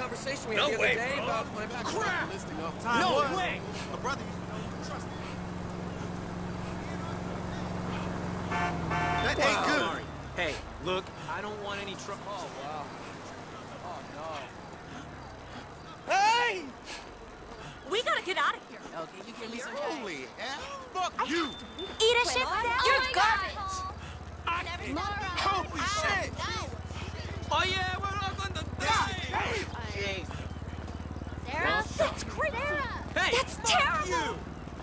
conversation we had No the other way, day bro. about my back listing off. No way! A brother used to know you trusted. That ain't good. Sorry. Hey, look, I don't want any trouble. Oh, wow. Oh, no. Hey! We gotta get out of here. Okay, you give me some Holy hell. Fuck you. Eat a shit sandwich? You're garbage. Holy shit. Oh yeah, we're all gonna die! Jeez. Sarah? That's crazy. Hey! That's terrible.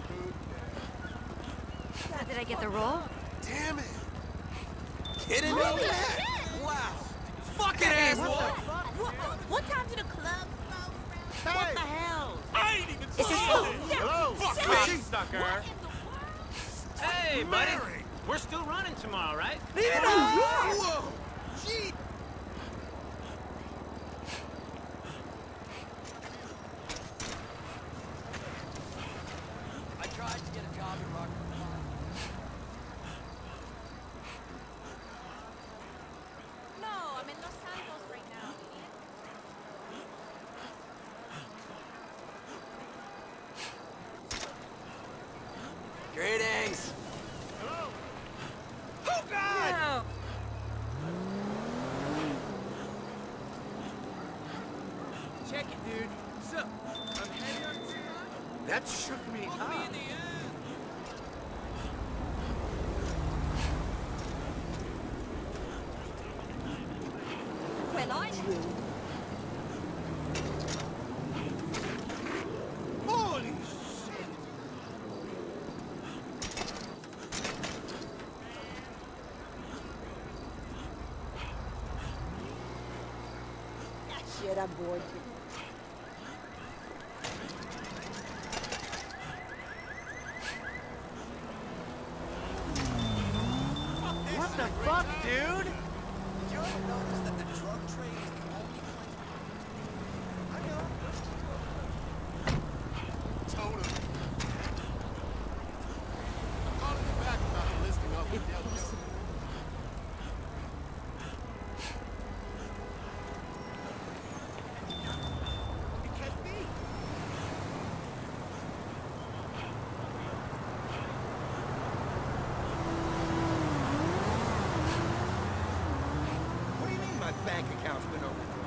Did I get the role? Damn it. Kidding me? Wow. Fucking asshole! What time did the club close? Hey. What the hell? I ain't even Is this Hello. Fuck Sarah. me, sucker! Hey, buddy. We're still running tomorrow, right? Leave it alone. Whoa. Gee. I tried to get a job in Rock. No, I'm in Los Santos right now. Greetings. Oh, God! No. Check it, dude. So, I'm heading on to That shook me up. Well, I will. Holy shit. That shit I'm going to. What the fuck, dude? Did you ever notice that the drug trade is the only place... I know. Totally. I'm calling you back about the listing of the deal. It can't be. What do you mean my bank account's been open?